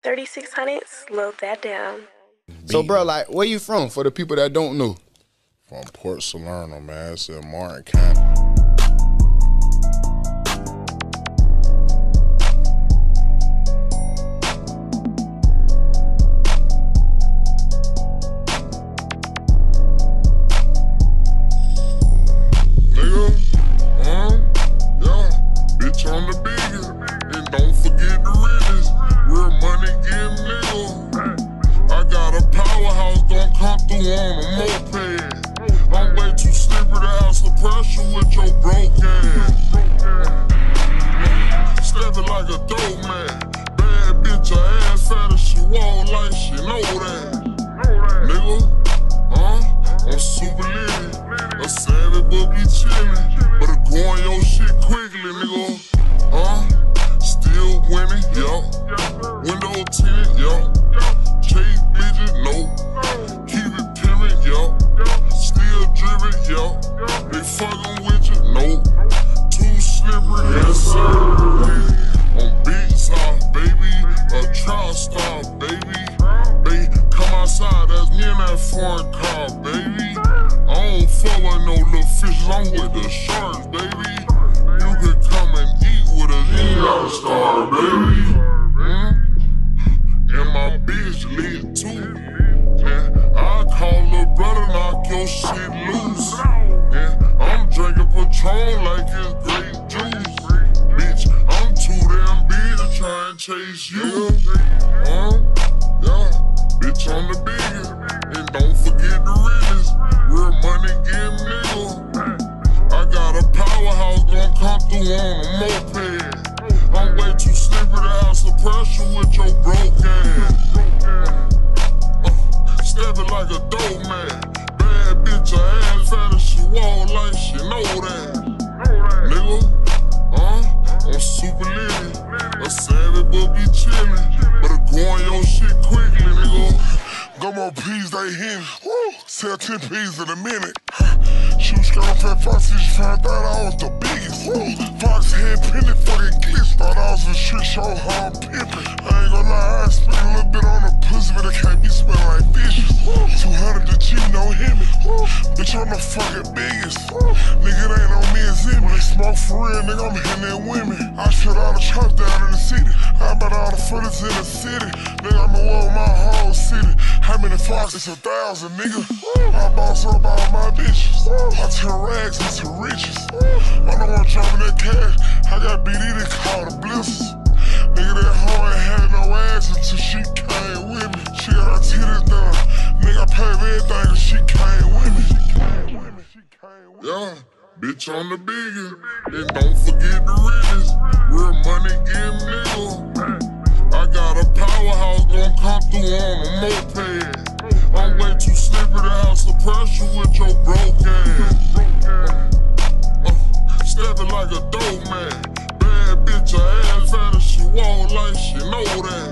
$3,600, slow that down. So, bro, like, where you from? For the people that don't know. From Port Salerno, man. It's in Martin County. On the biggest, and don't forget the realest. Real money getting nigga. I got a powerhouse, gon' come through on a moped. I'm way too slippery to have some pressure with your broke ass. Stepping like a dope man. Bad bitch, her ass fat as she walk like she know that. Nigga, I'm super lit. A savage but be chillin'. Better go on your shit quickly, nigga. Still winning, yo. Window tinted, yo. Chase bitches, no. Keep it pimpin', yo. Still driven, yo. They fuckin' with you, no. Too slippery, yes sir. On big sauce, baby. A trial star, baby. Baby, come outside, that's me in that foreign car, baby. I don't fuck with no little fishes, I'm with the sharks, baby. You can come and eat with us, you gotta start, baby. And my bitch lit too. And I call her brother, knock your shit loose. And I'm drinking Patron like it's grape juice. Bitch, I'm too damn big to try and chase you. Yeah, bitch, I'm the biggest. And don't forget the realest. Real money getting nigga. I got a powerhouse, gon' come through on a moped. I'm way too slippery to have some pressure with your broke ass. Stepping like a dope man. Bad bitch, her ass fat as she walk like she know that. Nigga, I'm super lit. A savage but be chillin'. Better go on your shit quickly, nigga. Go more peas, they hit. Sell 10 peas in a minute. Shoot straight off that Fox, she found out I was the biggest. Fox head pendant, fucking glitch. Thought I was a shit show, how I'm pimpin'. I ain't gon' lie, I spent a little bit on the pussy, but it can't be smellin' like fishes. 200 the G, no Hemi. Bitch, I'm the fucking biggest. Nigga, it ain't on me, it's in me. Smoke for real, nigga, I'm hitting that women. I shut all the trucks down in the city. I bet all the footers in the city. Nigga, I'm in war with my whole city. How many Foxes? 1,000, nigga. I boss up all my bitches. I turn rags into riches. I don't want dropping that cash. I got BD to call the blisters. Nigga, that hoe ain't had no ass until she came with me. She got her titties done. Nigga, I paid everything cause she came with me. Yeah, bitch, I'm the biggest. And don't forget the realest. Real money getting nigga. I got a powerhouse, gon' come through on a moped. I'm way too slippery to have some pressure with your broke ass. Stepping like a dope man. Bad bitch, her ass fat as she walk like she know that.